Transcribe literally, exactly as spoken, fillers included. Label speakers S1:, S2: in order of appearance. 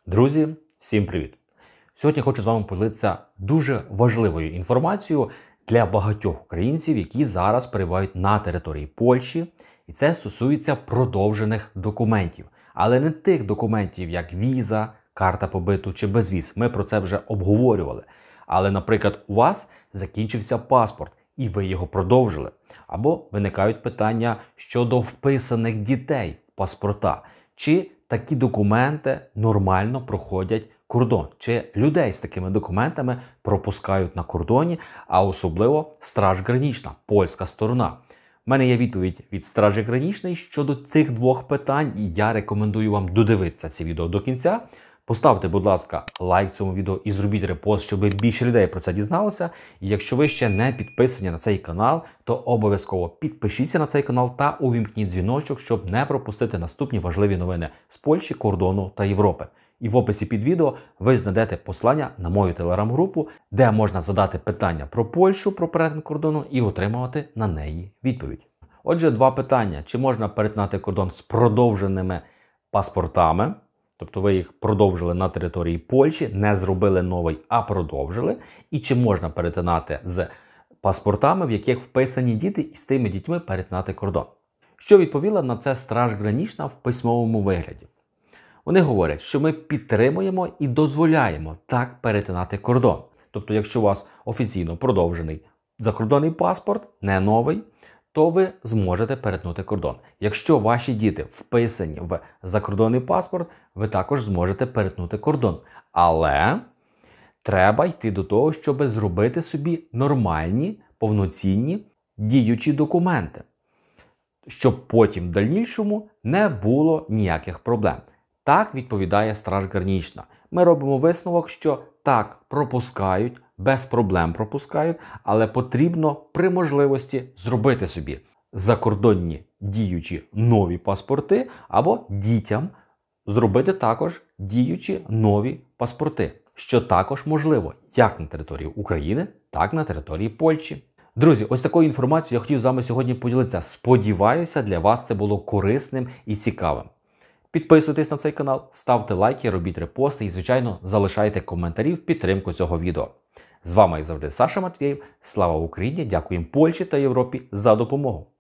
S1: Друзі, всім привіт! Сьогодні хочу з вами поділитися дуже важливою інформацією для багатьох українців, які зараз перебувають на території Польщі. І це стосується продовжених документів. Але не тих документів, як віза, карта побиту чи безвіз. Ми про це вже обговорювали. Але, наприклад, у вас закінчився паспорт і ви його продовжили. Або виникають питання щодо вписаних дітей в паспорта. Чи такі документи нормально проходять кордон? Чи людей з такими документами пропускають на кордоні, а особливо Страж Гранічна, польська сторона? У мене є відповідь від Стражі Гранічної щодо цих двох питань, і я рекомендую вам додивитися це відео до кінця. Поставте, будь ласка, лайк цьому відео і зробіть репост, щоб більше людей про це дізналося. І якщо ви ще не підписані на цей канал, то обов'язково підпишіться на цей канал та увімкніть дзвіночок, щоб не пропустити наступні важливі новини з Польщі, кордону та Європи. І в описі під відео ви знайдете посилання на мою телеграм-групу, де можна задати питання про Польщу, про перетин кордону і отримувати на неї відповідь. Отже, два питання. Чи можна перетинати кордон з продовженими паспортами? Тобто ви їх продовжили на території Польщі, не зробили новий, а продовжили. І чи можна перетинати з паспортами, в яких вписані діти, і з тими дітьми перетинати кордон? Що відповіла на це Страж Гранічна в письмовому вигляді? Вони говорять, що ми підтримуємо і дозволяємо так перетинати кордон. Тобто, якщо у вас офіційно продовжений закордонний паспорт, не новий, то ви зможете перетнути кордон. Якщо ваші діти вписані в закордонний паспорт, ви також зможете перетнути кордон. Але треба йти до того, щоб зробити собі нормальні, повноцінні, діючі документи, щоб потім в дальнішому не було ніяких проблем. Так відповідає Страж Гранічна. Ми робимо висновок, що так, пропускають, без проблем пропускають, але потрібно при можливості зробити собі закордонні діючі нові паспорти або дітям зробити також діючі нові паспорти, що також можливо як на території України, так і на території Польщі. Друзі, ось такою інформацією я хотів з вами сьогодні поділитися. Сподіваюся, для вас це було корисним і цікавим. Підписуйтесь на цей канал, ставте лайки, робіть репости і, звичайно, залишайте коментарі в підтримку цього відео. З вами, як завжди, Саша Матвєєв. Слава Україні! Дякуємо Польщі та Європі за допомогу!